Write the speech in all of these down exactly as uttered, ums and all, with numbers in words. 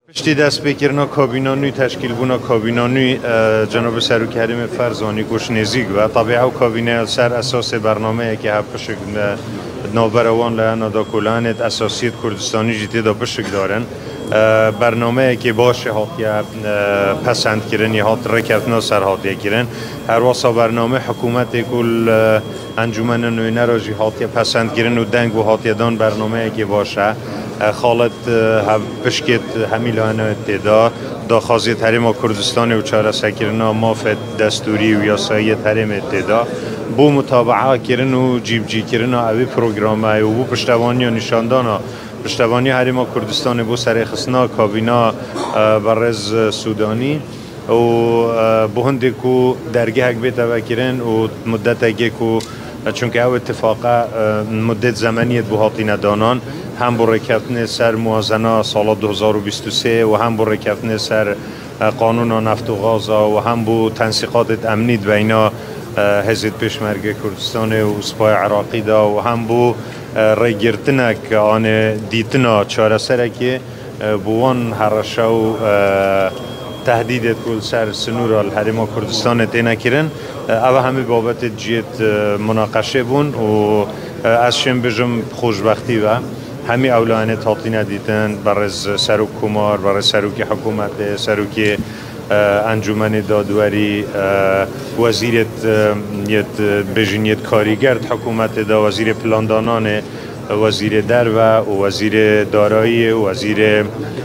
پشتی دست بکرنا کابینانوی تشکیل بونا کابینانوی جناب سروک حریم فرزانی گوش نزیگ و طبیعه و کابینه سر اساس برنامه که هفت نوبروان لحنا دا کلانت اساسیت کردستانی جیتی دا بشک دارن برنامه که باشه هاتیه پسند کرن یا هات رکتنا سر هاتیه کرن هر واسا برنامه حکومت کل انجمن نوینه را جی هاتیه پسند کرن و دنگ و هاتیه دان برنامه که باشه خالت بشکت همیلانه اتدا دا خازی تریم کردستان و چاره سکرنا مافت دستوری و یاسایی تریم اتدا بو متابعه کرن و جیب جی کرن و اوی پروگرامه و بو پشتوانی و نشاندانا پشتوانی حریم کردستان بو سر خصنا کابینا برز سودانی و بو هنده کو درگه هک بیت وکرن و مدت هکی کو چونکه او اتفاقه مدت زمانیت بو هاتی ندانان هم بو رکفتن سر موازنه سال دو هزار و بیست و سه و هم بو رکفتن سر قانون نفت و غاز و هم بو تنسیقات امنیت بین حزب پشمرگ کردستان و سپاه عراقی دا و هم بو ریگرتنک آن دیتنا چاره سره که بوان هرشه و تهدیدت کل سر سنور الحریم کردستان تینا کرن او همه بابت جیت مناقشه بون و از شم بجم خوشبختی و همه اولانه تاطینه دیتن برز سروک کمار برز سروک حکومت سروک انجمن دادوری وزیرت یت بجنیت کاریگرد حکومت دا وزیر پلاندانان وزیر در و وزیر دارایی وزیر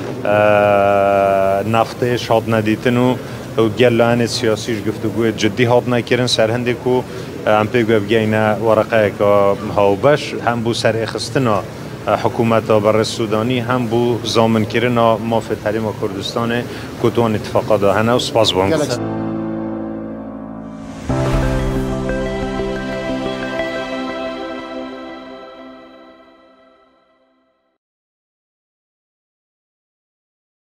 نفت شاد ندیتن و گلان سیاسیش گفتگوی جدی هات نکردن سرهنده کو ام پیگو بگینا ورقه که هاوبش هم بو سر اخستنا حکومت بر سودانی هم بو زامن کردن مافت حریم کردستان کتوان اتفاقا دا هنو سپاس بانگ